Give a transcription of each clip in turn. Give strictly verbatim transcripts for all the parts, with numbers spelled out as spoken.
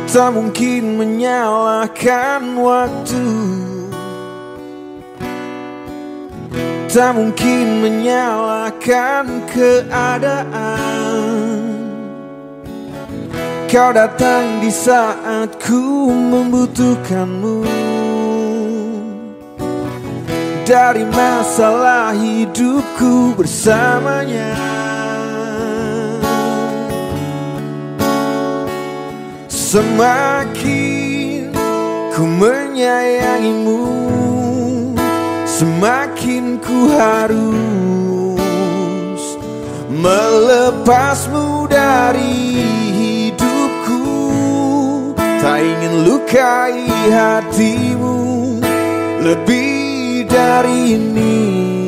tak mungkin menyalahkan waktu, tak mungkin menyalahkan keadaan. Kau datang di saat ku membutuhkanmu. Dari masalah hidupku bersamanya, semakin ku menyayangimu, semakin ku harus melepasmu dari hidupku. Tak ingin lukai hatimu lebih dari ini.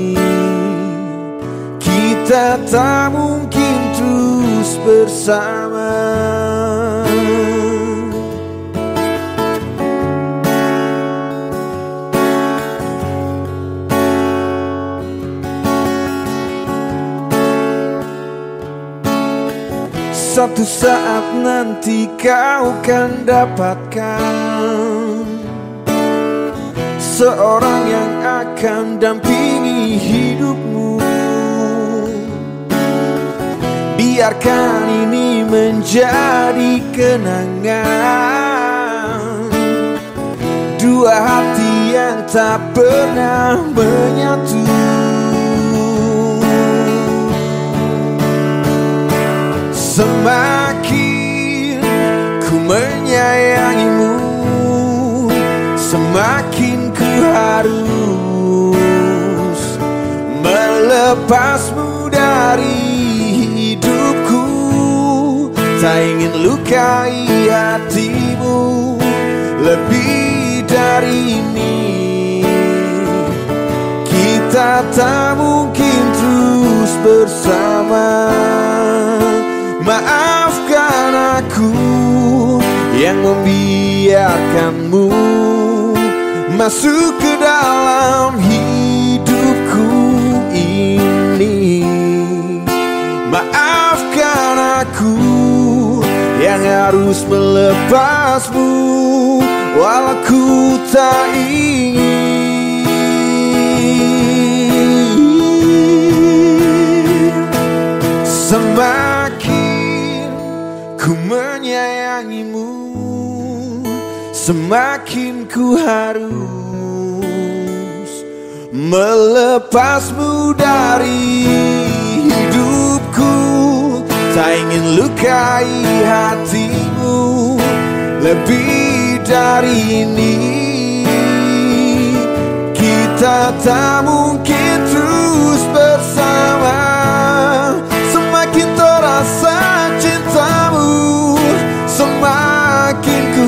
Kita tak mungkin terus bersama. Satu saat nanti kau akan dapatkan seorang yang akan dampingi hidupmu. Biarkan ini menjadi kenangan, dua hati yang tak pernah menyatu. Semakin ku menyayangimu, semakin ku harus melepasmu dari hidupku. Tak ingin lukai hatimu lebih dari ini. Kita tak mungkin terus bersama. Maafkan aku yang membiarkanmu masuk ke dalam hidupku ini. Maafkan aku yang harus melepasmu walau ku tak ingin. Semakin ku menyayangimu, semakin ku harus melepasmu dari hidupku. Tak ingin lukai hatimu lebih dari ini. Kita tak mungkin terus bersama. Semakin terasa cintamu, semakin ku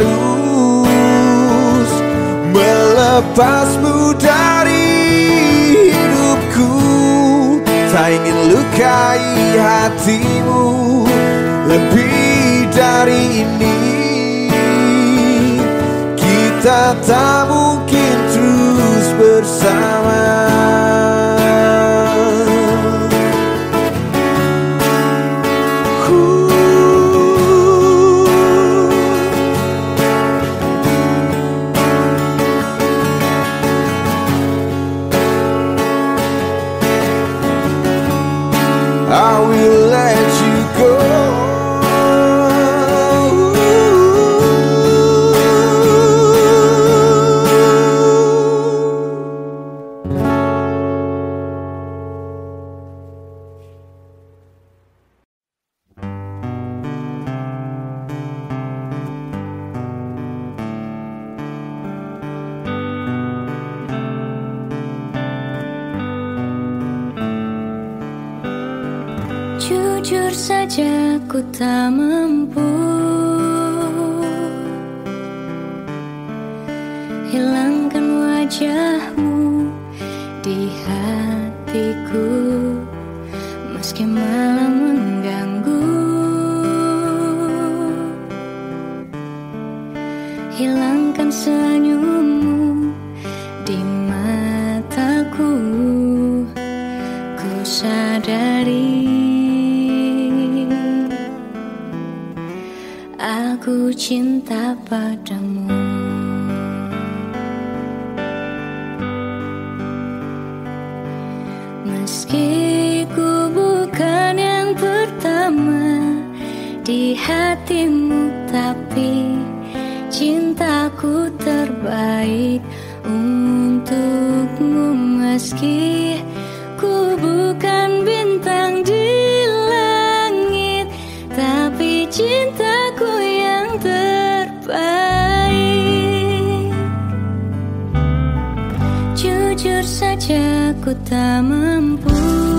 harus melepasmu dari hidupku. Tak ingin lukai hatimu lebih dari ini. Kita tak mungkin terus bersama. I will let you go. Jujur saja ku tak mampu hilangkan wajahmu di hatiku, meski malam mengganggu. Hilangkan senyummu di mataku, ku sadari aku cinta padamu. Meski ku bukan yang pertama di hatimu, tapi cintaku terbaik untukmu. Meski ku bukan bintang di langit, tapi cintaku yang terbaik. Jujur saja ku tak mampu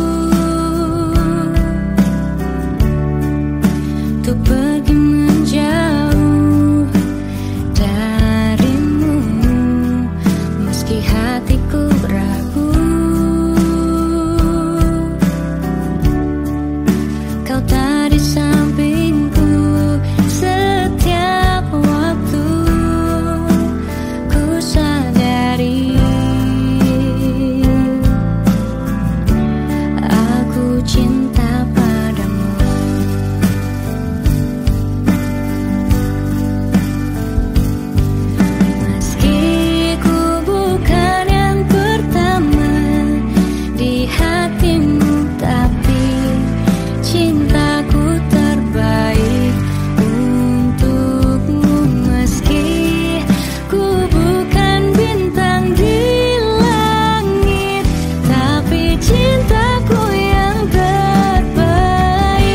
untuk pergi menjauh darimu. Meski hatiku ragu, kau tak di sampingku setiap waktu. Ku sadari aku cinta padamu. Meski ku bukan yang pertama di hatimu, tapi cintaku terbaik untukmu. Meski ku bukan bintang di langit, tapi cintaku yang terbaik.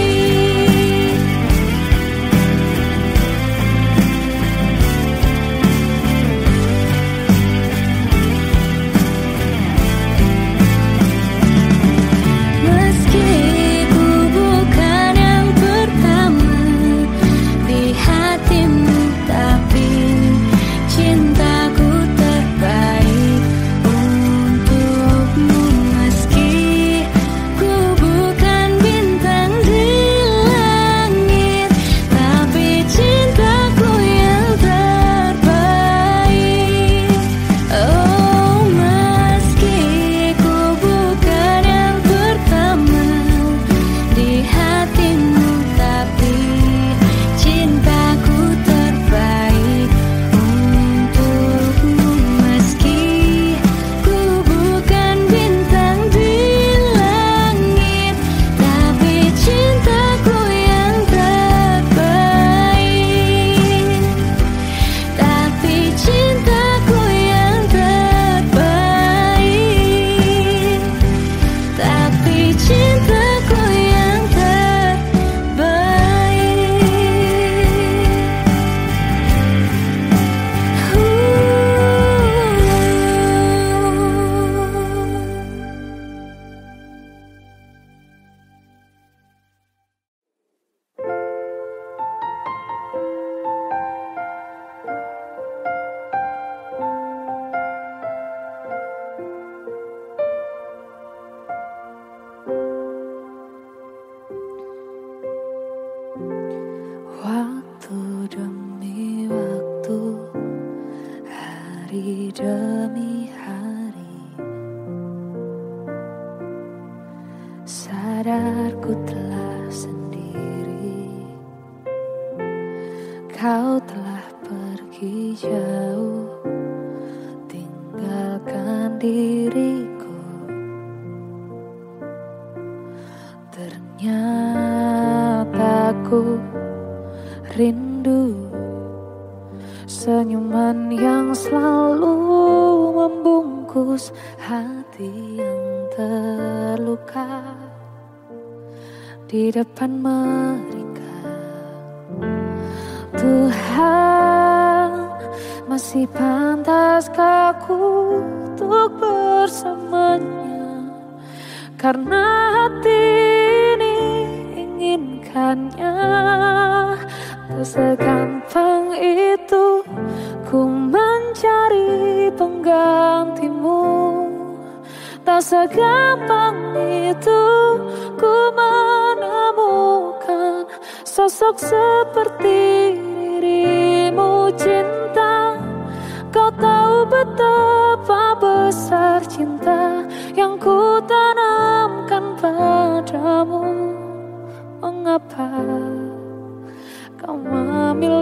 Meski ku bukan yang pertama di hatimu, tapi cintaku terbaik untukmu. Meski ku bukan bintang di langit, tapi cintaku yang terbaik. Oh, meski ku bukan yang pertama di hatimu, tapi cintaku terbaik untukmu. Meski ku bukan bintang di langit, tapi cintaku yang terbaik. Tapi cintaku yang terbaik. Tapi cintaku yang Waktu demi waktu, hari demi hari, sadarku telah sendiri. Kau telah pergi jauh, tinggalkan diriku. Ternyata ku rindu senyuman yang selalu membungkus hati yang terluka di depan mereka. Tuhan, masih pantaskah aku untuk bersamanya? Karena hati ini inginkannya. Tak segampang itu ku mencari penggantimu. Tak segampang itu ku menemukan sosok seperti dirimu. Cinta, kau tahu betapa besar cinta yang ku tanamkan padamu. Mengapa kau memilih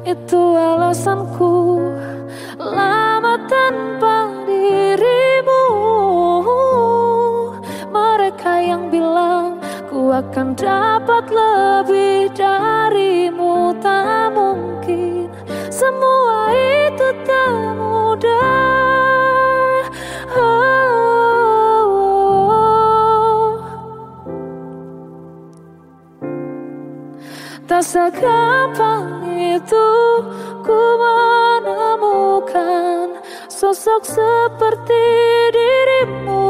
Itu alasanku lama tanpa dirimu. Mereka yang bilang ku akan dapat lebih darimu, tak mungkin. Semua itu tak mudah. Oh. Tak segampang itu ku menemukan sosok seperti dirimu.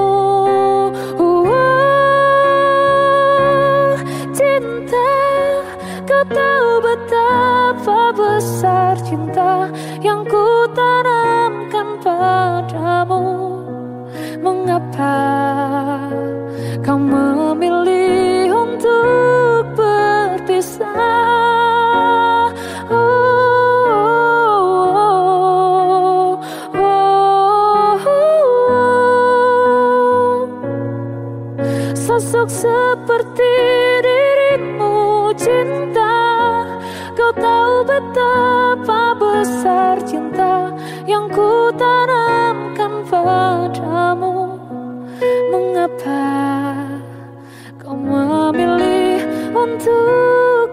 Oh, cinta, kau tahu betapa besar cinta yang ku tanamkan padamu. Mengapa kau memilih untuk berpisah? Oh, oh, oh, oh. Sosok seperti dirimu, cinta, kau tahu betapa besar cinta yang ku tanamkan padamu. Mengapa kau memilih untuk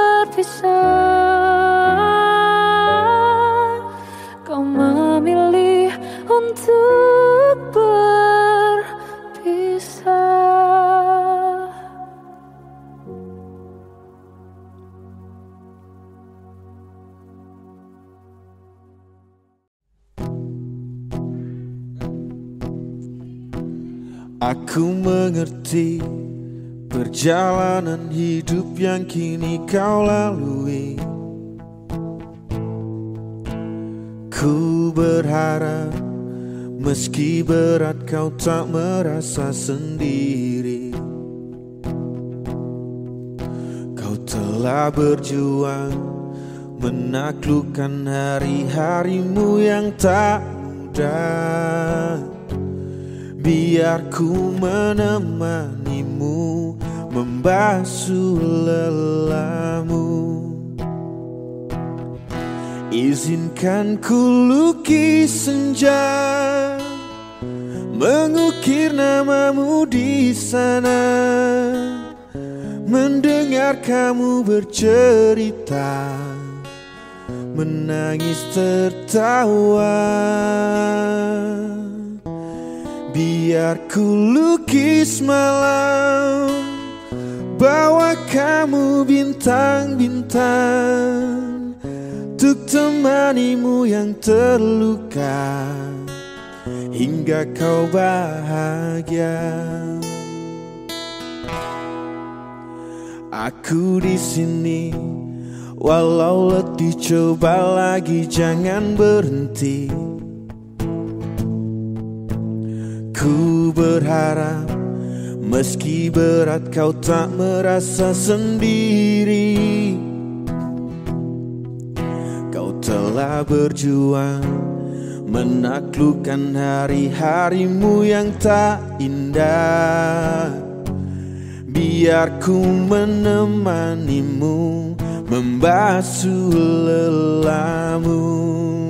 berpisah? Kau memilih untuk berpisah. Aku mengerti perjalanan hidup yang kini kau lalui. Ku berharap meski berat kau tak merasa sendiri. Kau telah berjuang menaklukkan hari-harimu yang tak mudah. Biar ku menemanimu membasuh lelahmu. Izinkan ku lukis senja, mengukir namamu di sana, mendengar kamu bercerita, menangis tertawa. Biar ku lukis malam, bawa kamu bintang-bintang, untuk temanimu yang terluka hingga kau bahagia. Aku di sini, walau letih coba lagi jangan berhenti. Ku berharap meski berat kau tak merasa sendiri. Kau telah berjuang menaklukkan hari-harimu yang tak indah. Biar ku menemanimu membasuh lelahmu.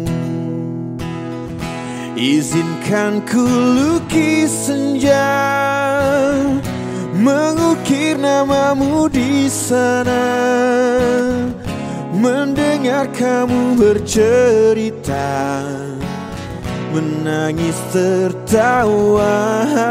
Izinkan ku lukis senja, mengukir namamu di sana, mendengar kamu bercerita, menangis tertawa.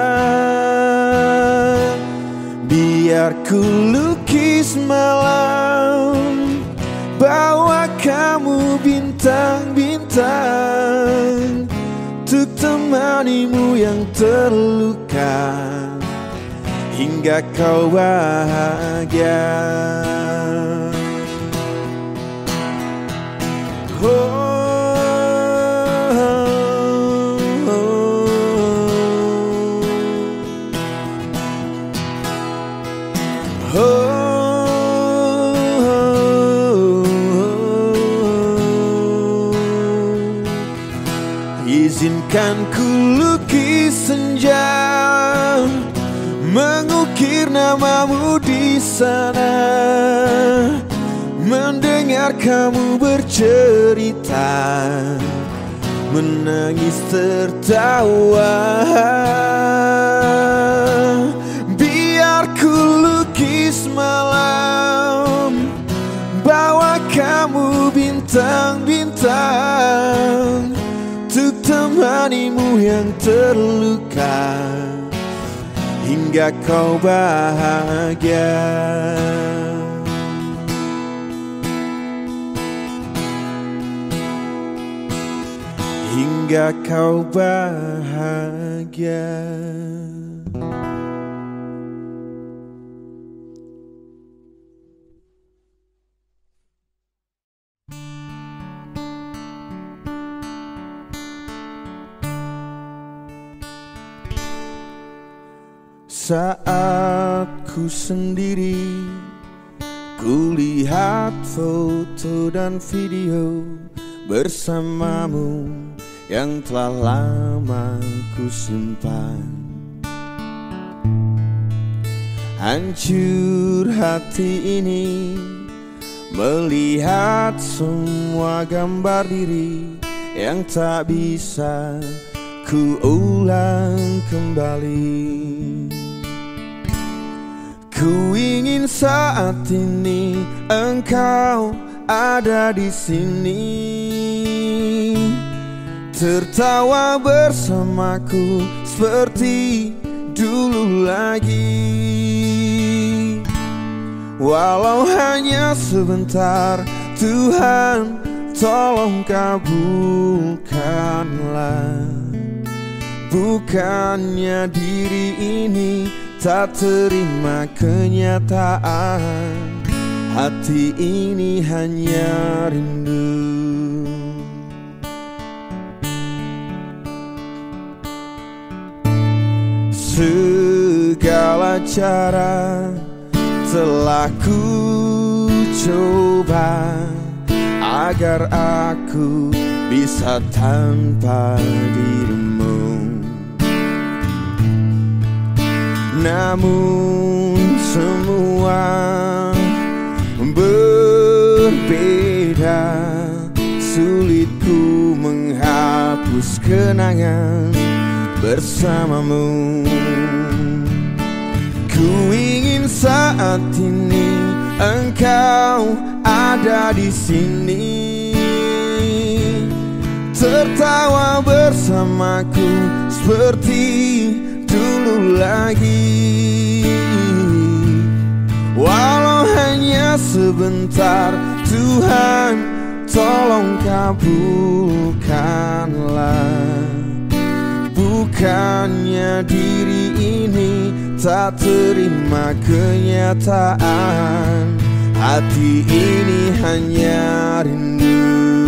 Biar ku lukis malam, bawa kamu bintang-bintang, untuk temanimu yang terluka hingga kau bahagia. Oh, oh, oh, oh. Izinkan ku lukis senja, mengukir namamu di sana, mendengar kamu bercerita, menangis tertawa. Biar ku lukis malam, bawa kamu bintang-bintang, untuk temanimu yang terluka hingga kau bahagia. Hingga kau bahagia. Saat ku sendiri, ku lihat foto dan video bersamamu yang telah lama ku simpan. Hancur hati ini melihat semua gambar diri yang tak bisa ku ulang kembali. Ku ingin saat ini engkau ada di sini, tertawa bersamaku seperti dulu lagi. Walau hanya sebentar, Tuhan tolong kabulkanlah. Bukannya diri ini tak terima kenyataan, hati ini hanya rindu. Segala cara telah ku coba agar aku bisa tanpa dirimu. Namun semua berbeda, sulit ku menghapus kenangan bersamamu. Ku ingin saat ini engkau ada di sini, tertawa bersamaku seperti dulu lagi. Walau hanya sebentar, Tuhan tolong kabulkanlah. Bukannya diri ini tak terima kenyataan, hati ini hanya rindu.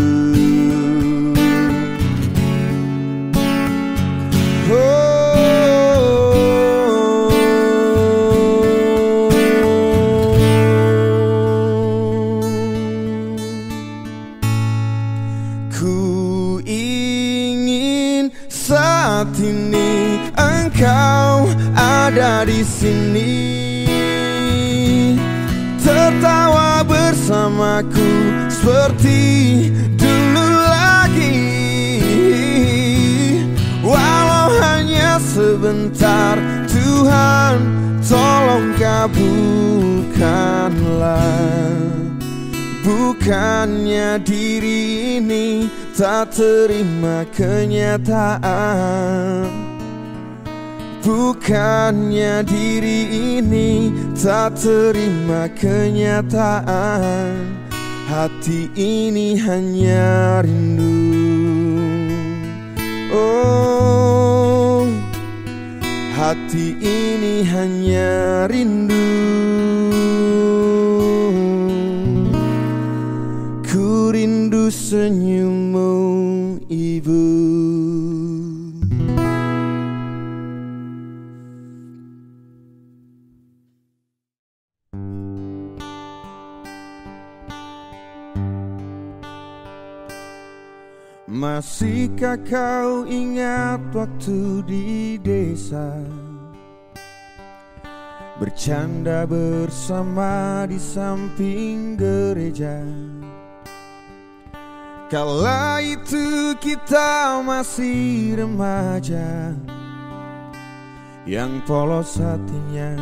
Oh. Saat ini engkau ada di sini, tertawa bersamaku seperti dulu lagi. Walau hanya sebentar, Tuhan tolong kabulkanlah. Bukannya diri ini tak terima kenyataan, bukannya diri ini tak terima kenyataan, hati ini hanya rindu. Oh, hati ini hanya rindu. Ku rindu senyummu, Ibu. Masihkah kau ingat waktu di desa, bercanda bersama di samping gereja? Kala itu kita masih remaja, yang polos hatinya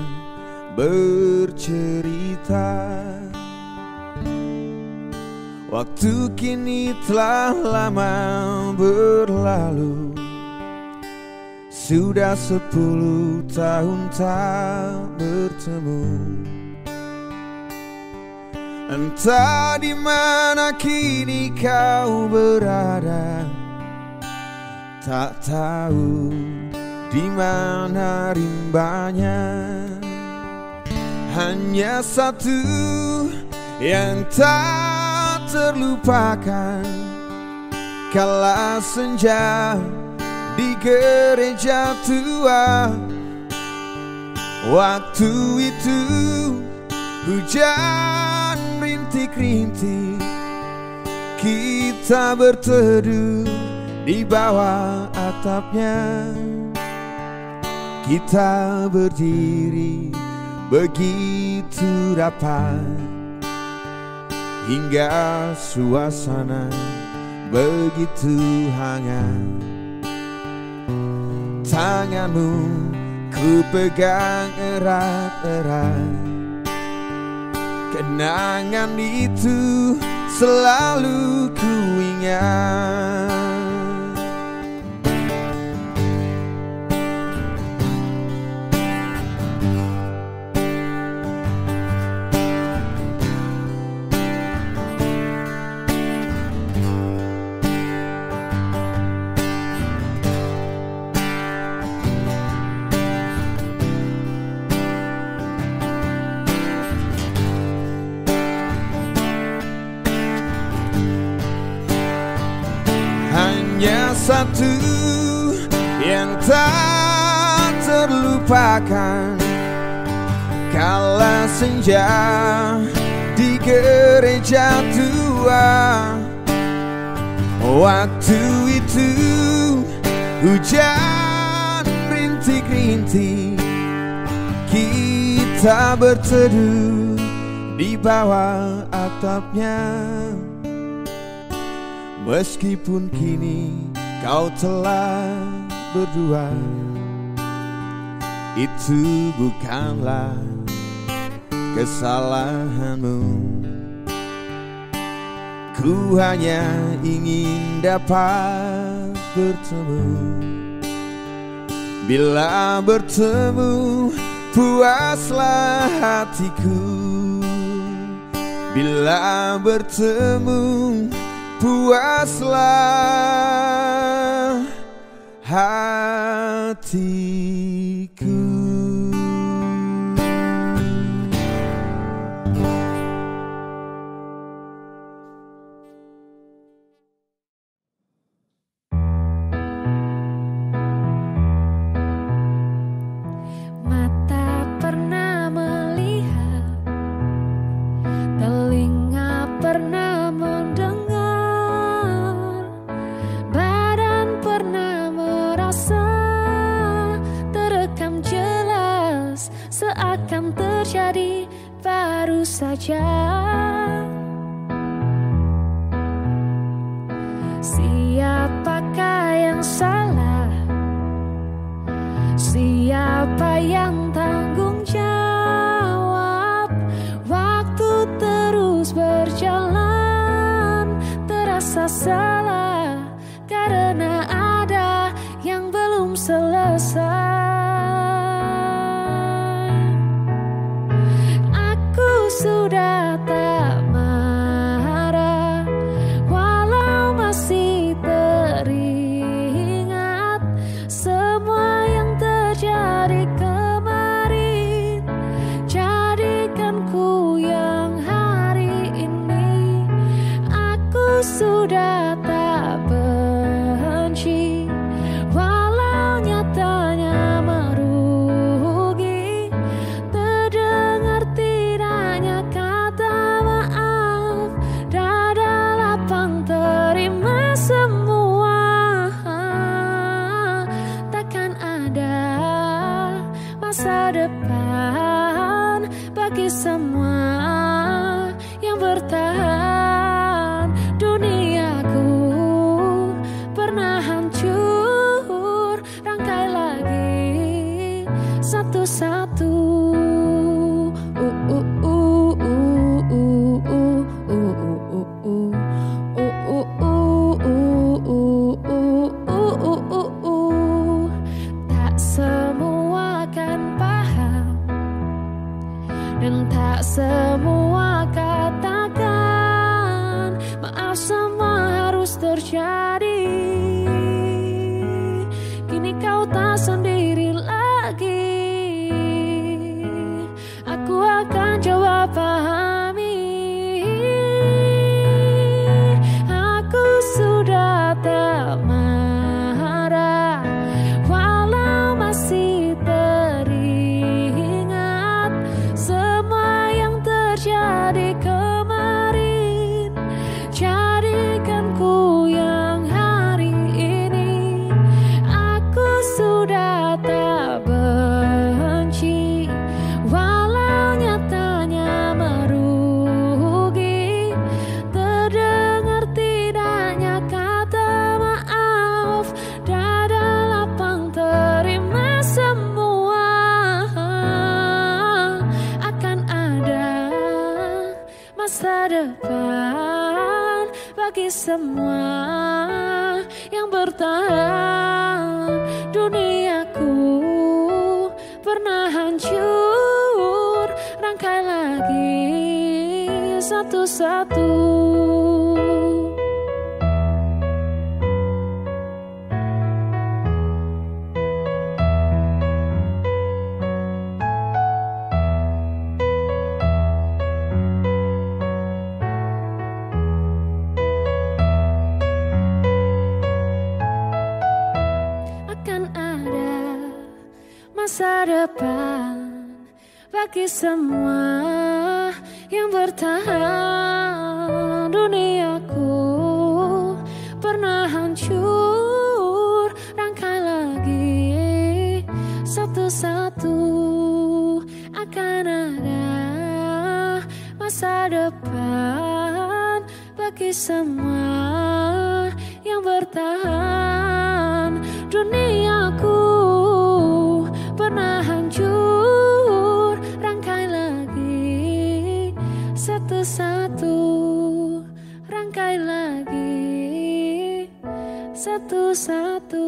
bercerita. Waktu kini telah lama berlalu, sudah sepuluh tahun tak bertemu. Entah di mana kini kau berada, tak tahu di mana rimbanya. Hanya satu yang tak terlupakan, kala senja di gereja tua. Waktu itu hujan rintik-rintik, kita berteduh di bawah atapnya. Kita berdiri begitu rapat, hingga suasana begitu hangat. Tanganmu ku pegang erat-erat, kenangan itu selalu ku ingat. Hanya satu yang tak terlupakan, kala senja di gereja tua. Waktu itu hujan rintik-rintik, kita berteduh di bawah atapnya. Meskipun kini kau telah berdua, itu bukanlah kesalahanmu. Ku hanya ingin dapat bertemu. Bila bertemu puaslah hatiku. Bila bertemu puaslah hatiku. Mata pernah melihat, telinga pernah mendengar, badan pernah merasa, terekam jelas, seakan terjadi baru saja. Siapakah yang salah? Siapa yang tanggung jawab? Waktu terus berjalan, terasa salah karena ada yang belum selesai. Aku sudah tak marah, walau masih teringat semua yang terjadi kemarin. Jadikan ku yang hari ini. Aku sudah tak benci, walau nyatanya merugi. Terdengar tidaknya kata maaf, dada lapang terima semua. Takkan ada masa depan bagi semua yang bertahan. Duniaku terjadi. Kini kau tak sendiri lagi. Aku akan coba pahami. Aku sudah tak marah, walau masih teringat semua yang terjadi kemarin. Jadikan ku yang hari ini. Aku sudah tak benci, walau nyatanya merugi. Terdengar tidaknya kata maaf, dada lapang terima semua. Akan ada masa depan bagi semua yang bertahan. Duniaku pernah hancur, rangkai lagi satu-satu. Akan ada masa depan bagi semua yang bertahan. Duniaku pernah hancur, rangkai lagi satu-satu. Akan ada masa depan bagi semua yang bertahan. Duniaku pernah hancur, rangkai lagi satu-satu. Rangkai lagi satu-satu.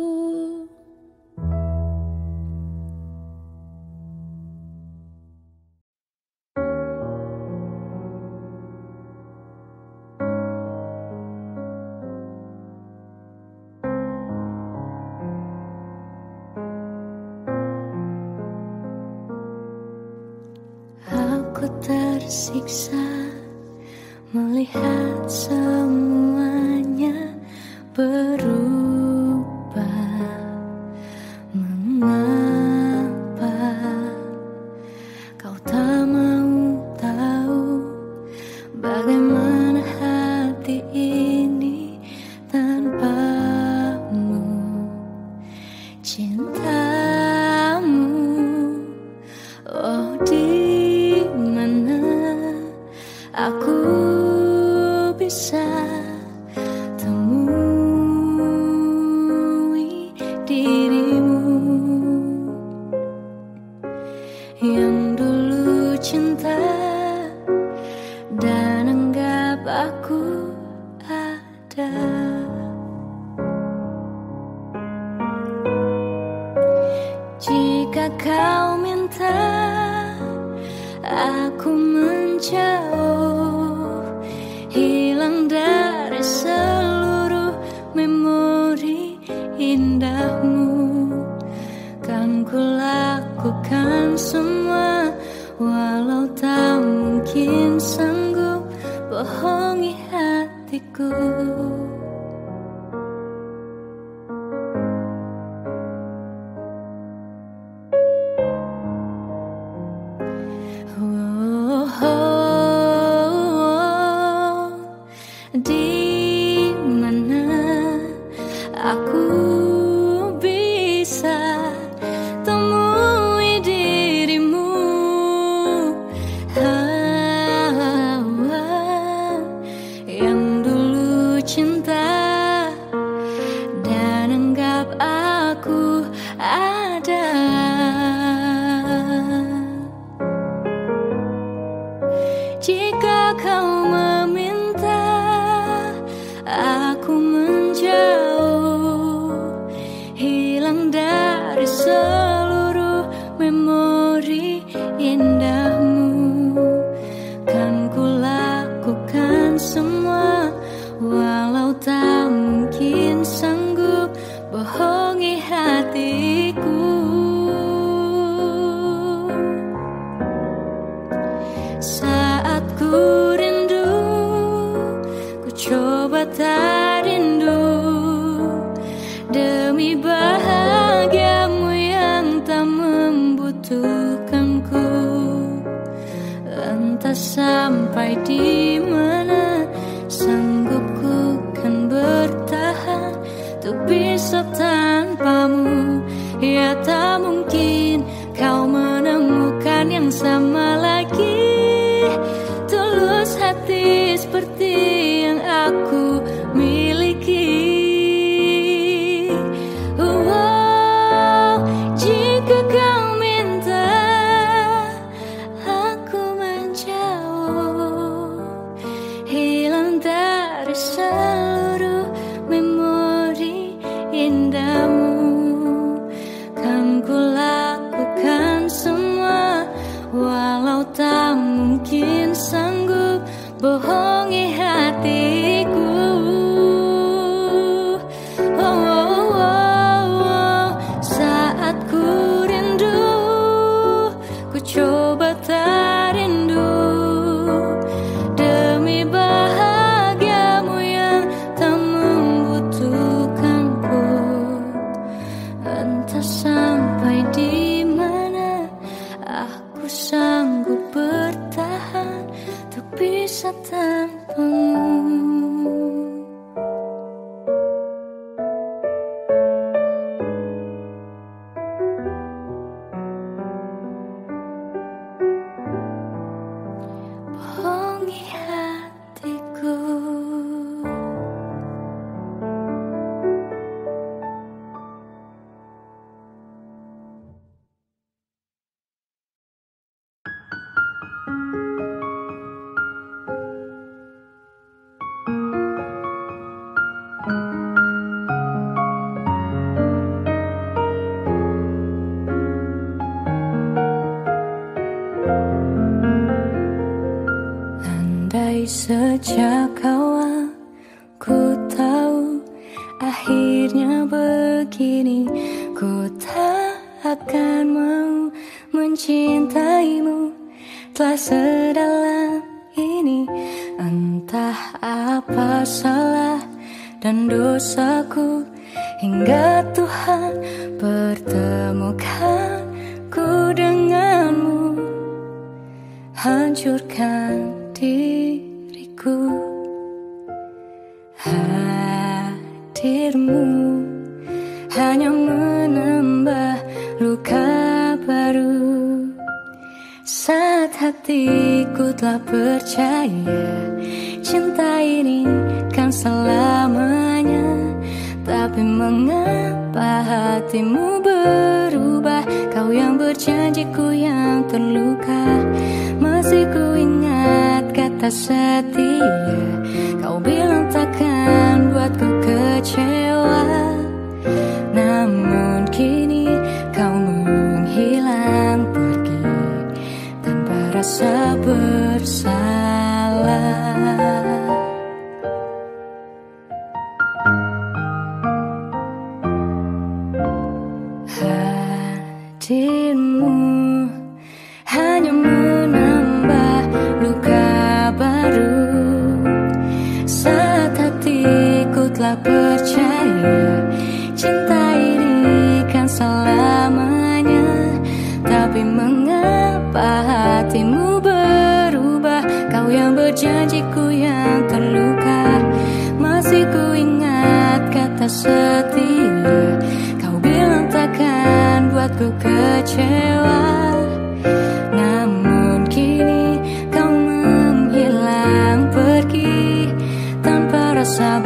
Aku tersiksa melihat semuanya berubah. Mengapa kau tak mau tahu bagaimana hati ini tanpamu? Cintamu, oh di mana aku bisa temui dirimu yang dulu cinta dan anggap aku ada. Jika kau minta aku menjauh, hilang dari seluruh memori indahmu, kan ku lakukan semua, walau tak mungkin sanggup bohongi hatiku. Oh, oh, oh, di mana aku bisa temui dirimu? Ah, ah, yang dulu cinta dan anggap aku ada. Jika kau meminta aku menjauh, tak mungkin sanggup bohongi hatiku. Saat ku rindu, ku coba tak rindu, demi bahagiamu yang tak membutuhkanku. Entah sampai di mana sanggupku kan bertahan untuk bisa tanpamu. Ya tak mungkin kau menemukan yang sama lagi, tulus hati seperti yang aku miliki. Oh, jika kau minta aku menjauh, hilang dari seluruh memori indahmu, kan ku lakukan semua walau tak mungkin sanggup bohongi hatiku. Oh, oh, oh, oh. Saat ku rindu, ku coba tak rindu, demi bahagiamu yang tak membutuhkanku. Entah sampai di mana aku sanggup bertahan untuk bisa tanpamu. Bohongi hatiku. Andai sejak awal ku tahu akhirnya begini, ku tak akan mau mencintaimu telah sedalam ini. Entah apa salah dan dosaku hingga Tuhan pertemukanku denganmu, hancurkan diriku. Hadirmu hanya menambah luka baru. Saat hatiku telah percaya cinta ini kan selamanya, tapi mengapa hatimu berubah? Kau yang berjanjiku yang terluka, masih ku ingat kata setia. Kau bilang takkan buatku kecewa, namun kini kau menghilang pergi tanpa rasa bersalah. Hadirmu hanya menambah luka baru. Saat hatiku telah percaya cinta ini kan selamanya, tapi mengapa hatimu berubah? Kau yang berjanjiku yang terluka, masih ku ingat kata setia. Kau bilang takkan buatku kecewa, namun kini kau menghilang pergi tanpa rasa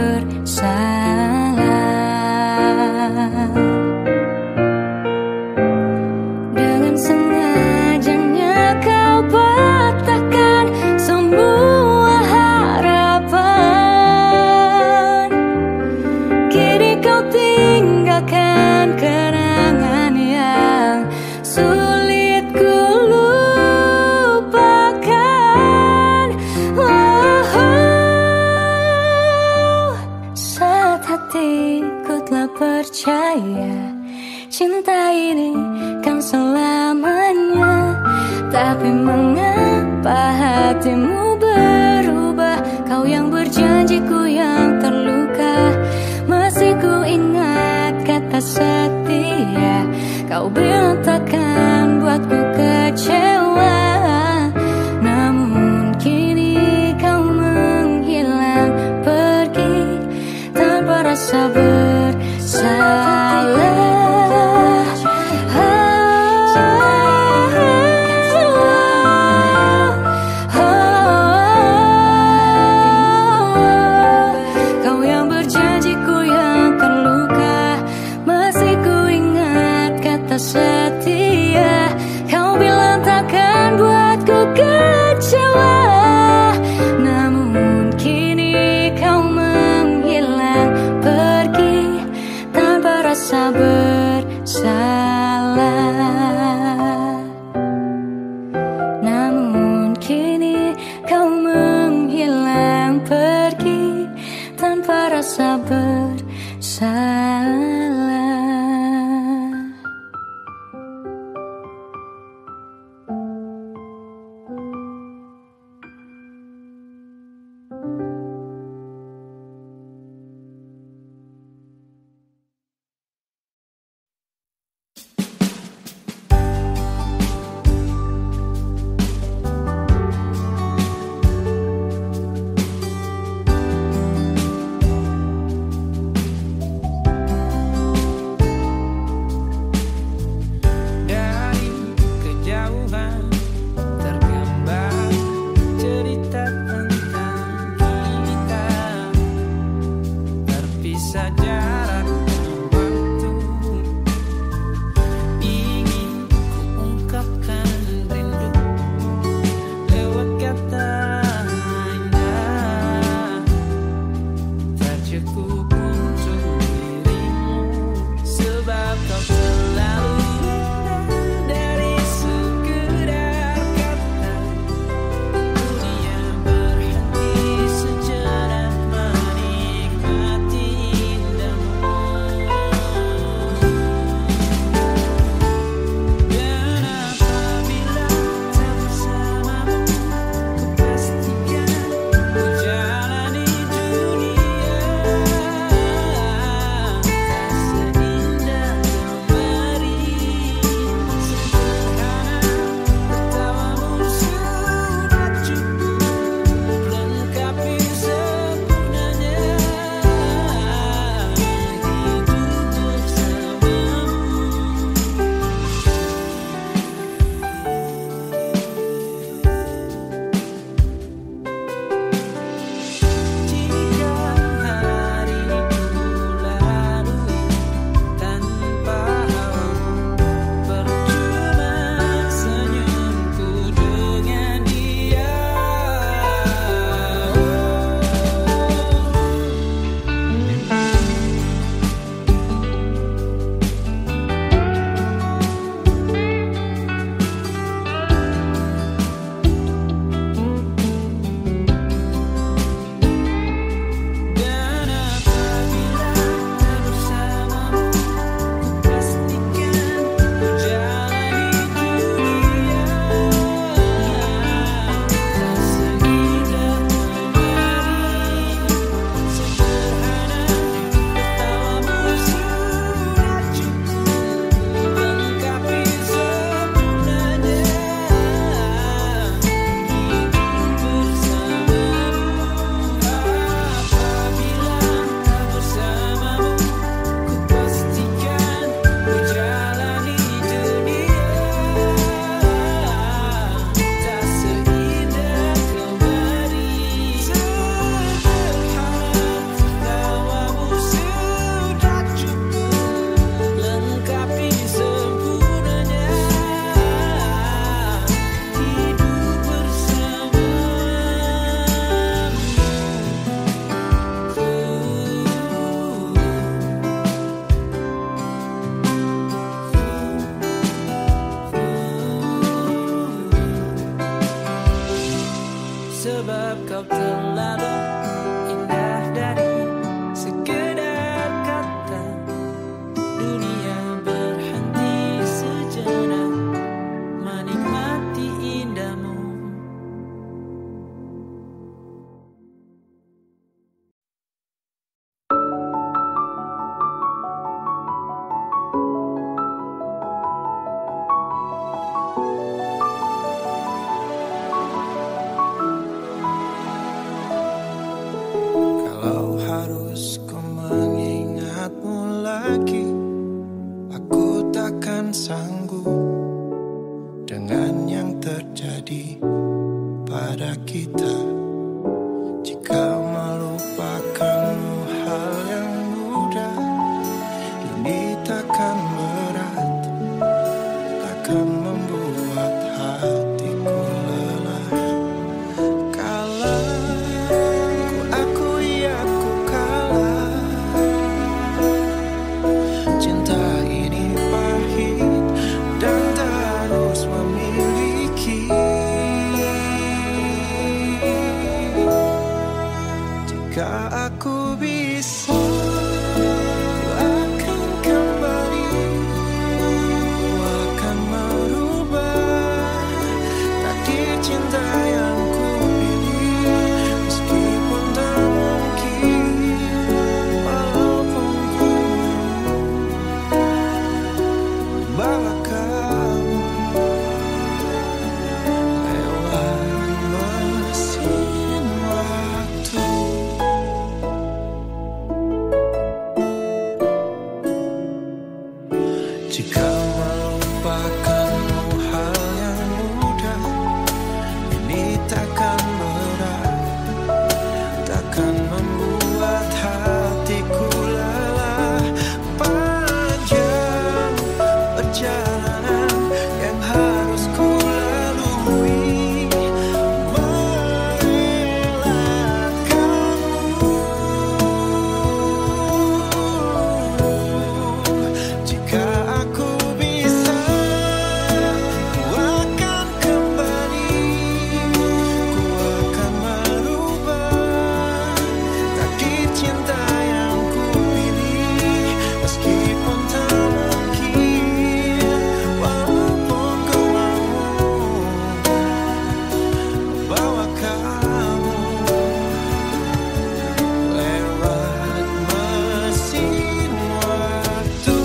bersalah. Dengan sengajanya kau patahkan semua harapan. Kini kau tinggalkan kenangan yang sulit ku lupakan. Oh, oh. percaya cinta ini kan selamanya. Tapi mengapa hatimu berubah? Kau yang berjanji, ku yang terluka. Masih ku ingat kata setia. Kau bilang takkan buatku kecewa. Namun kini kau menghilang pergi tanpa rasa bersalah. Setia, kau bilang takkan buatku kecewa. Namun kini kau menghilang pergi tanpa rasa bersalah. Namun kini kau menghilang pergi tanpa rasa bersalah. Dunia berhenti sejenak menikmati aku bisa, ku akan kembali, ku akan merubah takdir cinta yang ku pilih, meskipun tak mungkin, walaupun ku bawa kamu lewat mesin waktu. Jika melupakanmu hal yang mudah, ini takkan berat, takkan membuat hatiku lelah. Panjang perjalanan yang harus ku lalui, merelakanmu. Jika aku bisa, ku akan kembali, ku akan merubah takdir cinta yang ku pilih, meskipun tak mungkin, walaupun ku mau bawa kamu lewat mesin waktu.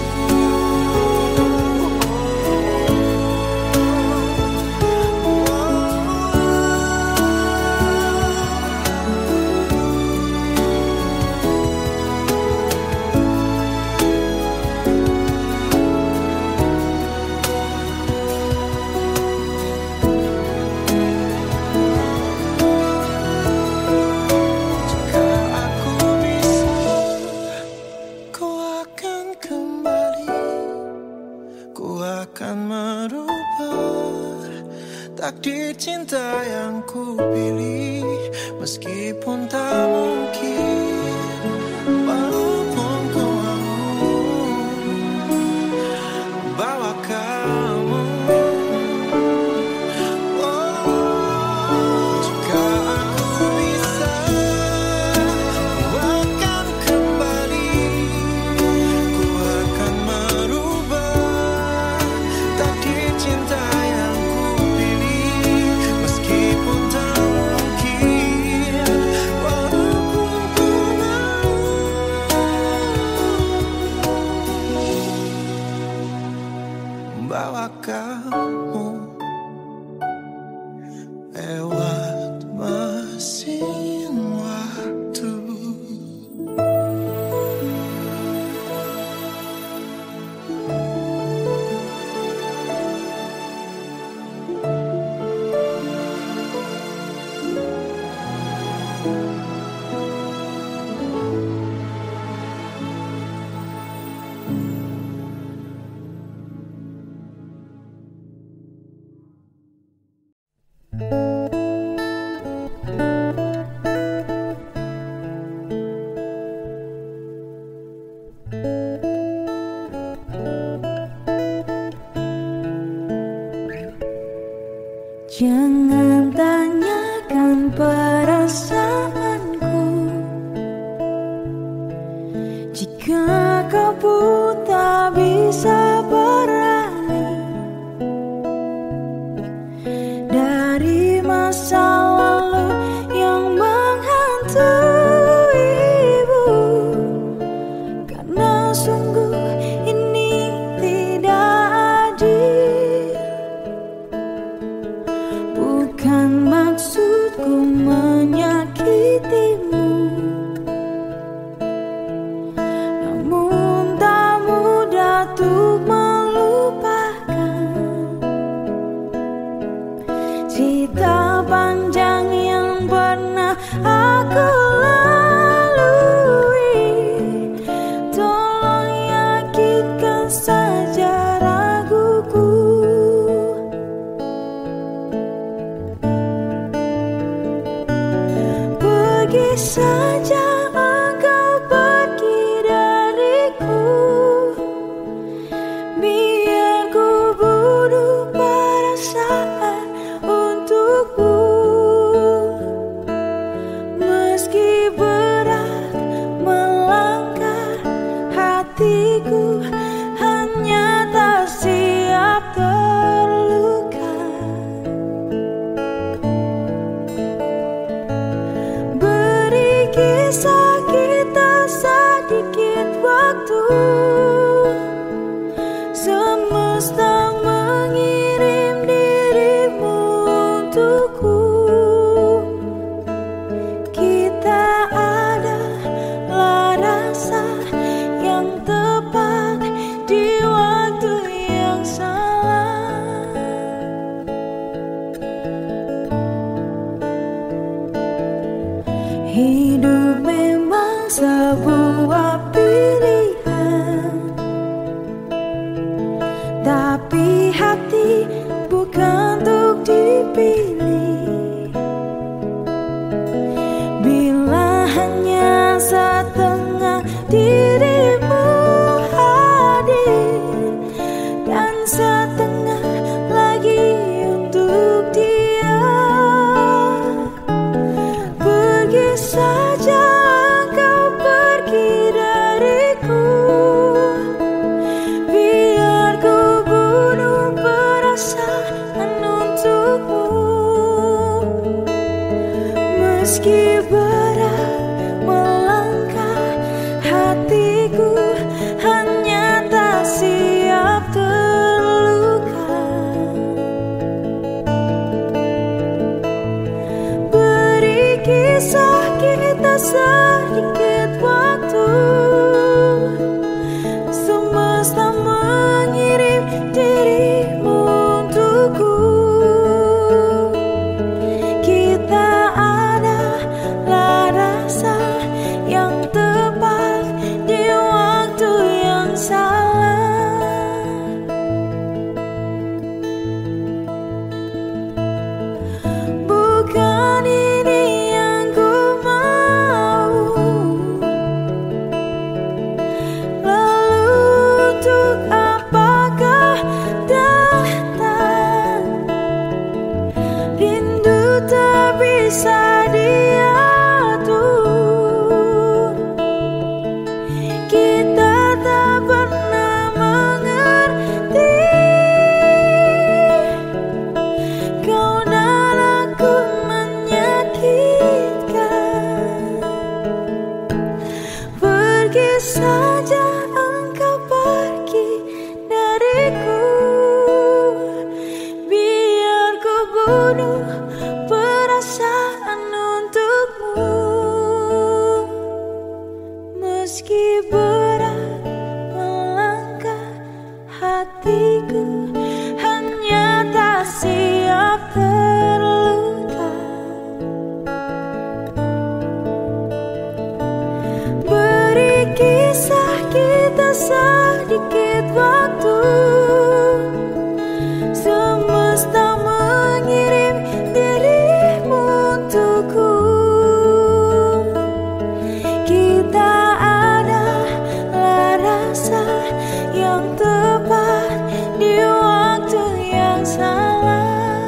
Jika aku bisa, ku akan kembali, ku akan merubah takdir cinta yang ku pilih, meskipun tak mungkin, walaupun ku mau bawa kamu. Oh, jika aku bisa, ku akan kembali, ku akan merubah takdir cinta yang ku pilih, meskipun tak mungkin, walaupun ku mau bawa kamu lewat mesin waktu. Jangan tanyakan perasaanku, jika kau pun tak bisa beralih dari masa lalu yang menghantuimu, karena sungguh ini tidak adil. Bukan maksudku menyakitimu, namun Pergi saja engkau pergi dariku, biar ku bunuh perasaan untukmu. Meski berat melangkah hatiku, hanya tak siap terluka. Beri kisah kita sedikit waktu, semesta mengirim dirimu untukku. Kita adalah rasa yang tepat di waktu yang salah.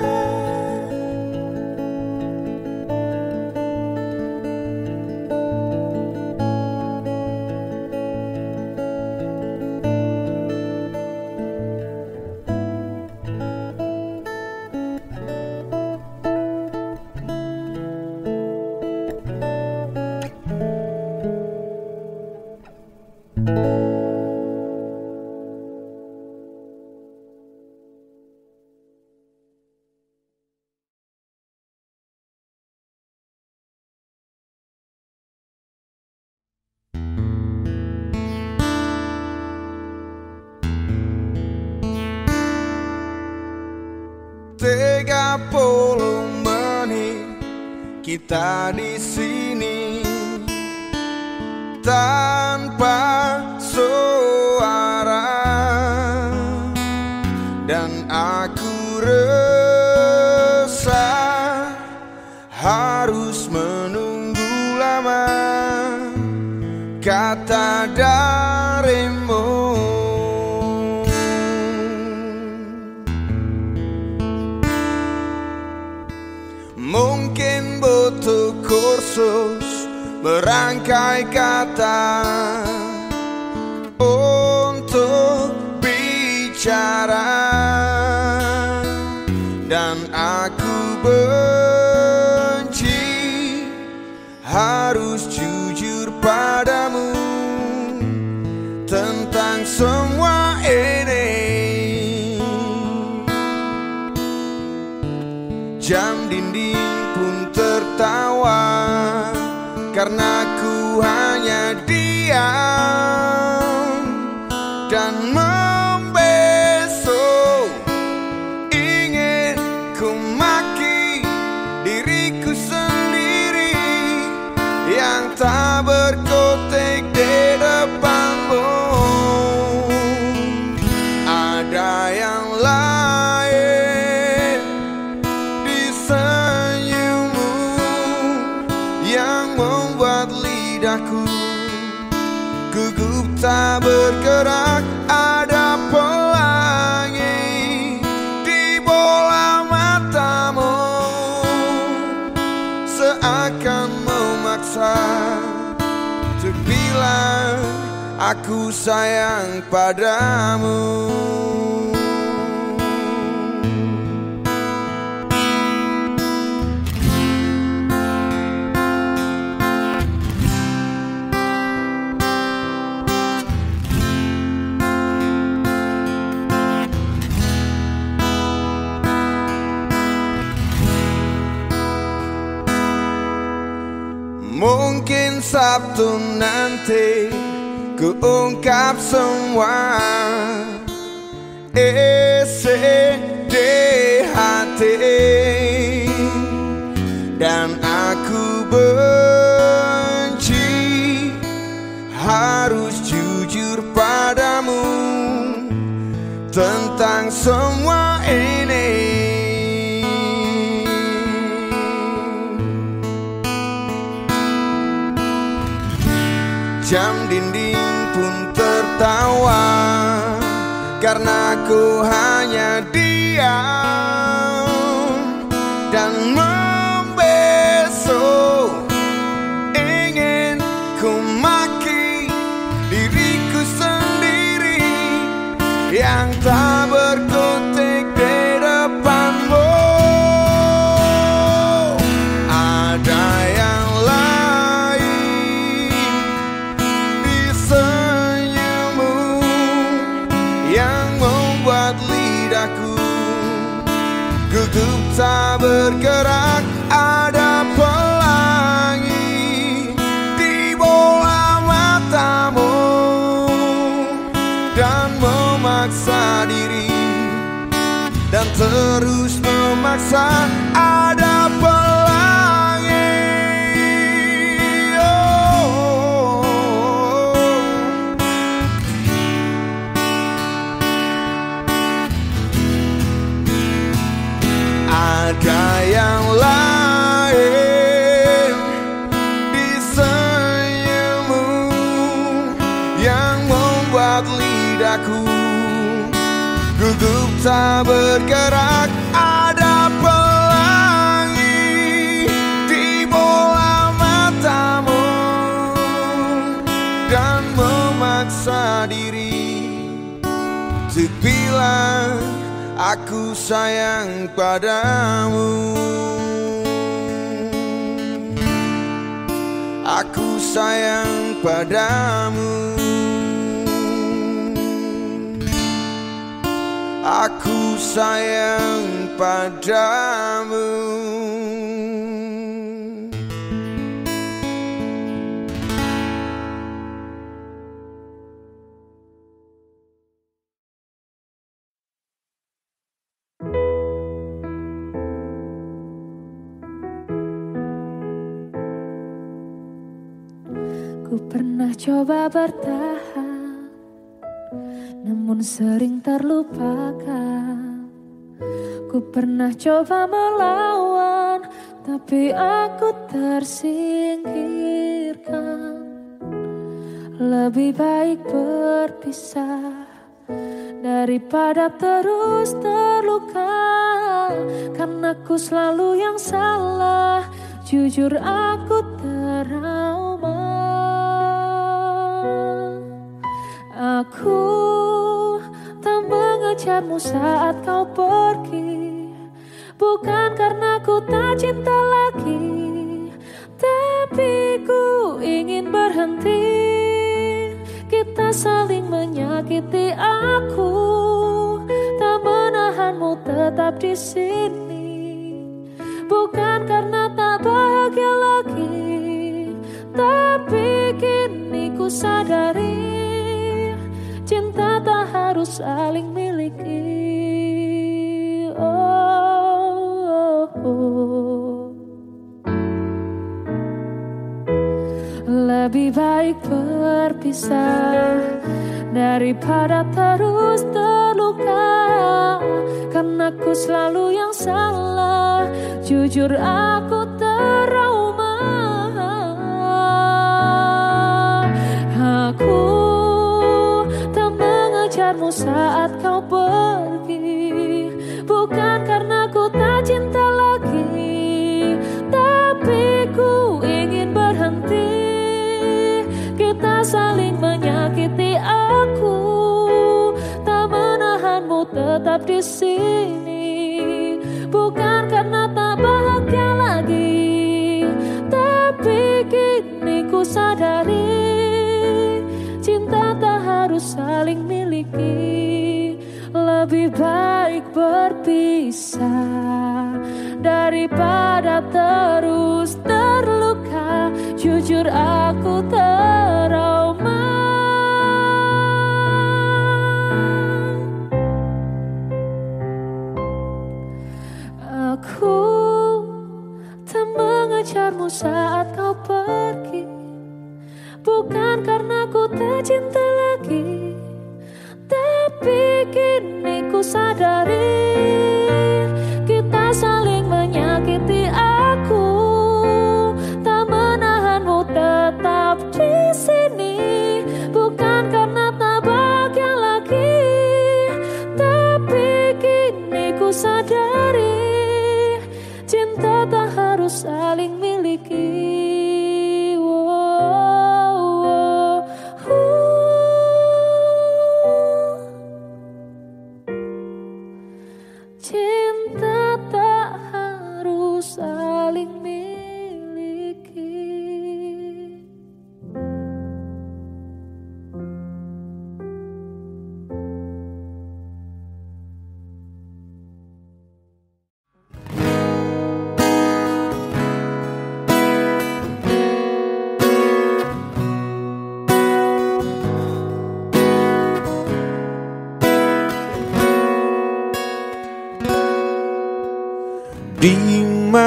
Tiga puluh menit kita di sini tanpa suara, dan aku resah harus menunggu lama kata darimu. Mungkin butuh kursus merangkai kata untuk bicara, dan aku benci harus jujur padamu tentang semua ini. Jam dinding pun tertawa karena ku hanya diam dan membeso. Ingin ku maki diriku sendiri yang tak berkutik di depanmu. Ada yang lain di senyummu yang membuat lidahku gugup tak bergerak. Ada pelangi di bola matamu, seakan memaksa untuk bilang aku sayang padamu. Mungkin Sabtu nanti ku ungkap semua isi di hati, dan aku benci harus jujur padamu tentang semua ini. Jam dinding pun tertawa karena ku hanya diam dan membeso. Ingin ku maki diriku sendiri yang tak berkutik di depanmu. Ada yang lain di gugup tak bergerak, ada pelangi di bola matamu dan memaksa diri dan terus memaksa ada pelangi. Oh. Ada yang lain di senyummu yang membuat lidahku gugup tak bergerak, ada pelangi di bola matamu dan memaksa diri untuk bilang aku sayang padamu. Aku sayang padamu. Aku sayang padamu. Ku pernah coba bertahan, namun sering terlupakan. Ku pernah coba melawan, tapi aku tersingkirkan. Lebih baik berpisah daripada terus terluka, karena aku selalu yang salah. Jujur aku trauma. Aku tak mengejarmu saat kau pergi, bukan karena ku tak cinta lagi, tapi ku ingin berhenti. Kita saling menyakiti, aku tak menahanmu tetap di sini, bukan karena tak bahagia lagi, tapi kini ku sadari cinta tak harus saling miliki. Oh, oh, oh. Lebih baik berpisah daripada terus terluka, karena aku selalu yang salah. Jujur aku trauma. Aku mengejarmu saat kau pergi, bukan karena ku tak cinta lagi, tapi ku ingin berhenti. Kita saling menyakiti, aku tak menahanmu tetap di sini, bukan karena tak bahagia lagi, tapi kini ku sadari cinta tak harus saling miliki. Lebih baik berpisah daripada terus terluka. Jujur aku trauma. Aku tak mengejarmu saat kau pergi, bukan karena ku tak cinta lagi, tapi kini ku sadari kita saling menyakiti. Aku tak menahanmu tetap di sini, bukan karena tak bahagia lagi, tapi kini ku sadari cinta tak harus saling miliki. Cinta tak harus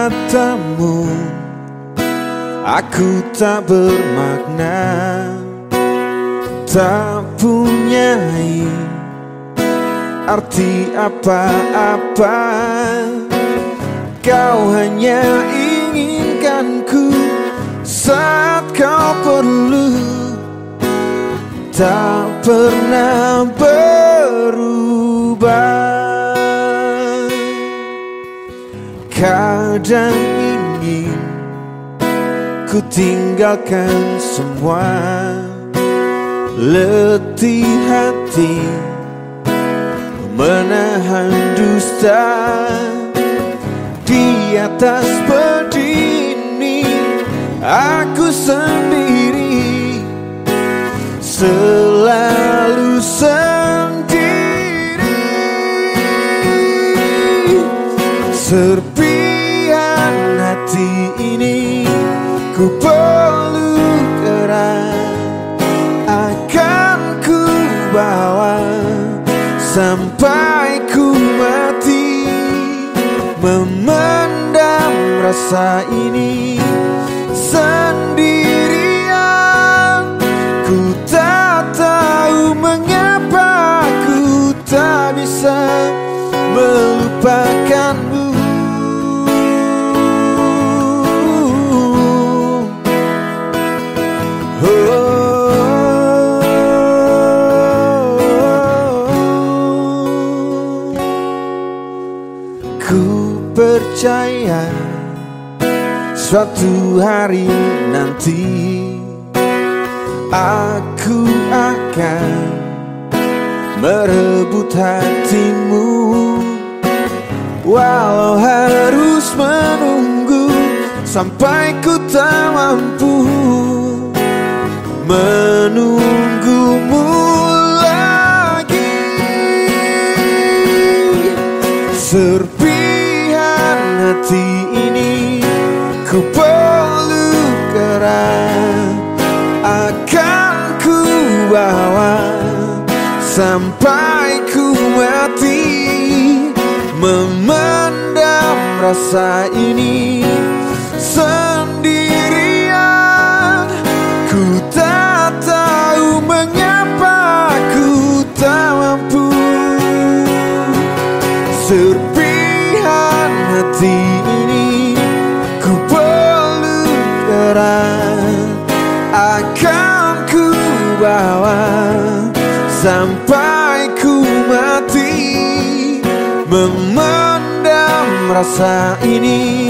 matamu aku tak bermakna, tak punyai arti apa-apa. Kau hanya inginkanku saat kau perlu, tak pernah berubah. Kadang ingin ku tinggalkan semua, letih hati menahan dusta. Di atas berdiri aku sendiri, selalu sendiri. Serpihan hati ini ku peluk erat, akan ku bawa sampai ku mati. Memendam rasa ini sendirian, ku tak tahu mengapa ku tak bisa melupakanmu. Ku percaya suatu hari nanti aku akan merebut hatimu, walau harus menunggu sampai ku tak mampu menunggumu lagi. Serpihan hati ini ku peluk erat, akan ku bawa sampai ku mati. Memendam rasa ini sendirian, ku tak tahu mengapa ku tak mampu. Serpihan hati ini ku peluk erat, akan ku bawa sampai ku mati. Memendam rasa ini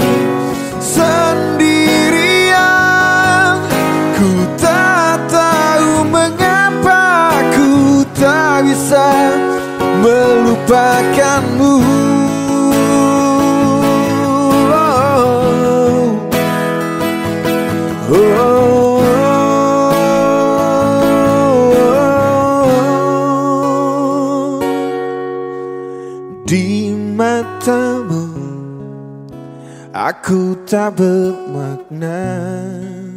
sendirian, ku tak tahu mengapa ku tak bisa melupakanmu. Oh, oh, oh. Di matamu aku tak bermakna,